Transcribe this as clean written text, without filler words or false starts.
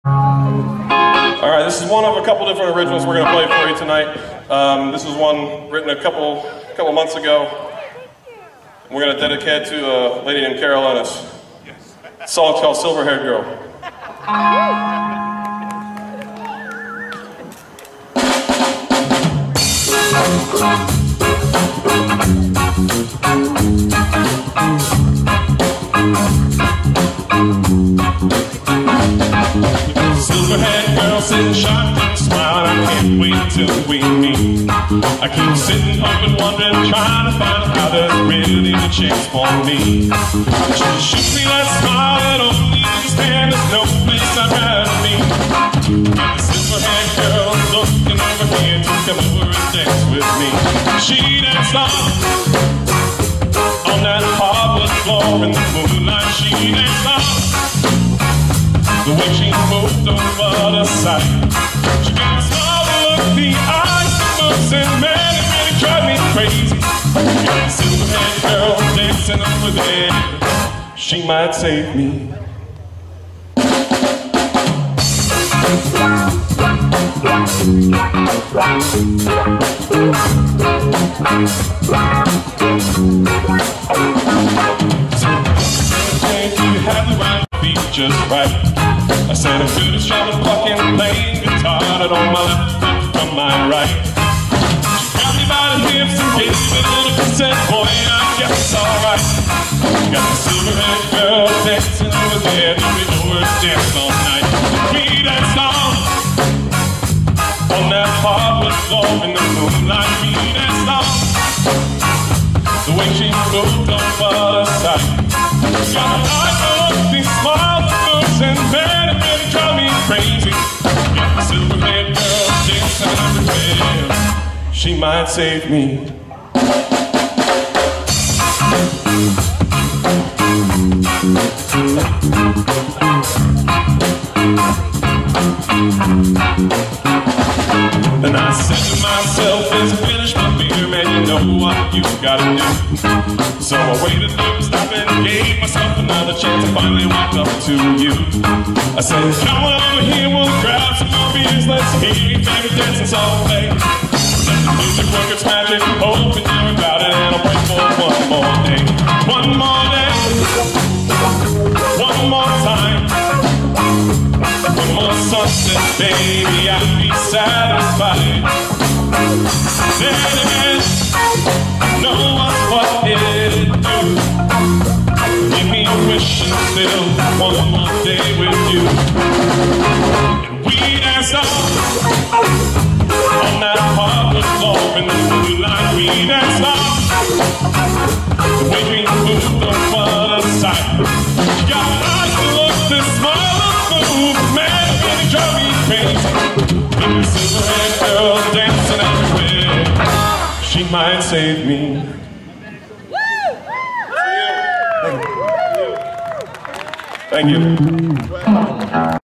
All right, this is one of a couple different originals we're going to play for you tonight. This is one written a couple months ago. We're going to dedicate it to a lady named Carol Ennis. The song's called Silver Haired Girl. Silver-haired girl sitting shotgun smiling, I can't wait till we meet. I keep sitting up and wondering, trying to find out how there's really a chance for me. She shoots me that smile that only understand there's no place I'd rather be. And the silver-haired girl looking over here to come over and dance with me. She danced on that hardwood floor in the moonlight. She danced the way she moved over the sight. She got a smile to look the eyes, the moves, and man, it really drive me crazy. Got a silver-haired girl dancing over there. She might save me. You have the right beat just right. I said I'm good at strumming, plucking, playing guitar, that on my left from my right. She got me by the hips and gave me a little kiss, said, boy, I guess it's alright. Got the silver-haired girl dancing over there, and we always dance all night. We danced on that hardwood floor in the moonlight. We danced the way she moved over the sight. She got an eye for these smiles and moves, and man, it really drive me crazy. Got the silver-haired girl dancing everywhere. She might save me. And I said to myself, as I finished my beer, man, you know what you gotta do. So I waited, looked, stopped, and gave myself another chance. I finally walked up to you. I said, come on over here, we'll grab some more beers. Let's hear your favorite dancing song play. Let the music work its magic, hoping you're about it, and I'll break for one more day. One more day, one more time. One more sunset, baby, I'll be satisfied. Then again, know what it'll do. Give me a wish and still one more day with you. And we danced on that hardwood floor in the moonlight. We danced the way we moved over the sight. You got eyes to look, this smile to move, man, it really drive me crazy. The silver-haired girl dancing everywhere. She might save me. Thank you.